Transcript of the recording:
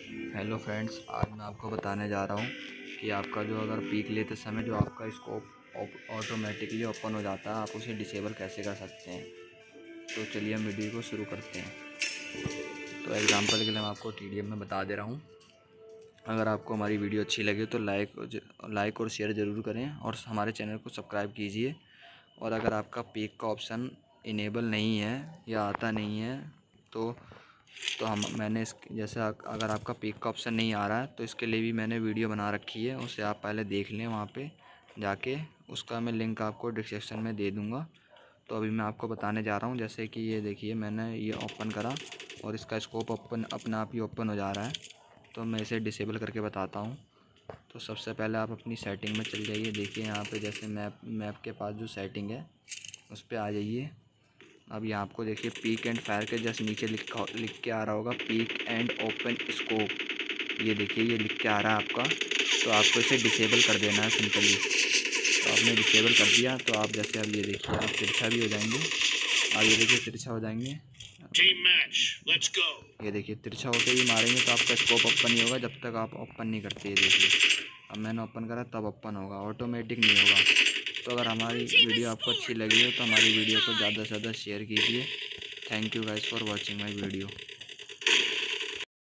Hello friends, आज मैं आपको बताने जा रहा हूँ कि आपका जो अगर पीक लेते समय जो आपका स्कोप ऑटोमेटिकली ओपन हो जाता है, आप उसे डिसेबल कैसे कर सकते हैं। तो चलिए हम वीडियो को शुरू करते हैं। तो एग्जांपल के लिए मैं आपको TDM में बता दे रहा हूँ। अगर आपको हमारी वीडियो अच्छी लगे तो लाइक और शेयर ज़रूर करें और हमारे चैनल को सब्सक्राइब कीजिए। और अगर आपका पीक का ऑप्शन इनेबल नहीं है या आता नहीं है तो मैंने इस जैसे अगर आपका पीक का ऑप्शन नहीं आ रहा है तो इसके लिए भी मैंने वीडियो बना रखी है, उसे आप पहले देख लें वहाँ पे जाके। उसका मैं लिंक आपको डिस्क्रिप्शन में दे दूँगा। तो अभी मैं आपको बताने जा रहा हूँ। जैसे कि ये देखिए, मैंने ये ओपन करा और इसका स्कोप अपने आप ही ओपन हो जा रहा है। तो मैं इसे डिसेबल करके बताता हूँ। तो सबसे पहले आप अपनी सेटिंग में चल जाइए। देखिए यहाँ पे जैसे मैप के पास जो सेटिंग है उस पर आ जाइए। अब यहाँ आपको देखिए पीक एंड फायर के जस्ट नीचे लिख के आ रहा होगा पीक एंड ओपन स्कोप। ये देखिए ये लिख के आ रहा है आपका। तो आपको इसे डिसेबल कर देना है सिंपली। तो आपने डिसेबल कर दिया तो आप जैसे अब ये देखिए आप तिरछा भी हो जाएंगे। आप ये देखिए तिरछा हो जाएंगे। ये देखिए तिरछा होकर भी मारेंगे तो आपका स्कोप ओपन नहीं होगा जब तक आप ओपन नहीं करते। ये देखिए अब मैंने ओपन करा तब ओपन होगा, ऑटोमेटिक नहीं होगा। तो अगर हमारी वीडियो आपको अच्छी लगी हो तो हमारी वीडियो को ज़्यादा से ज़्यादा शेयर कीजिए। Thank you guys for watching my video.